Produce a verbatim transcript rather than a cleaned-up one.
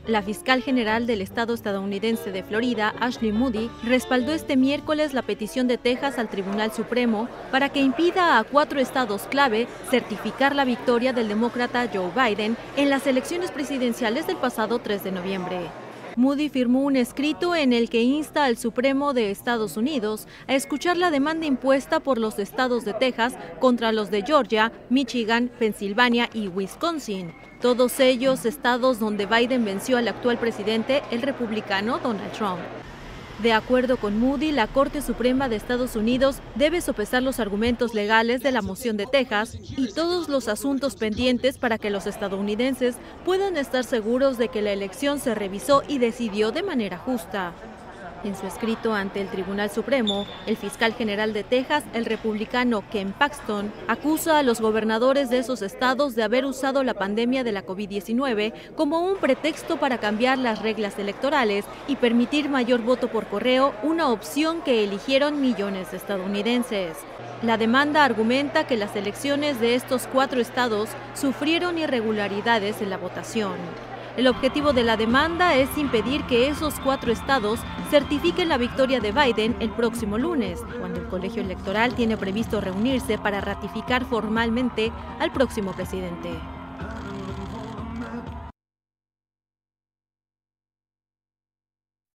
La fiscal general del estado estadounidense de Florida, Ashley Moody, respaldó este miércoles la petición de Texas al Tribunal Supremo para que impida a cuatro estados clave certificar la victoria del demócrata Joe Biden en las elecciones presidenciales del pasado tres de noviembre. Moody firmó un escrito en el que insta al Supremo de Estados Unidos a escuchar la demanda impuesta por los estados de Texas contra los de Georgia, Michigan, Pensilvania y Wisconsin, todos ellos estados donde Biden venció al actual presidente, el republicano Donald Trump. De acuerdo con Moody, la Corte Suprema de Estados Unidos debe sopesar los argumentos legales de la moción de Texas y todos los asuntos pendientes para que los estadounidenses puedan estar seguros de que la elección se revisó y decidió de manera justa. En su escrito ante el Tribunal Supremo, el fiscal general de Texas, el republicano Ken Paxton, acusa a los gobernadores de esos estados de haber usado la pandemia de la COVID diecinueve como un pretexto para cambiar las reglas electorales y permitir mayor voto por correo, una opción que eligieron millones de estadounidenses. La demanda argumenta que las elecciones de estos cuatro estados sufrieron irregularidades en la votación. El objetivo de la demanda es impedir que esos cuatro estados certifiquen la victoria de Biden el próximo lunes, cuando el colegio electoral tiene previsto reunirse para ratificar formalmente al próximo presidente.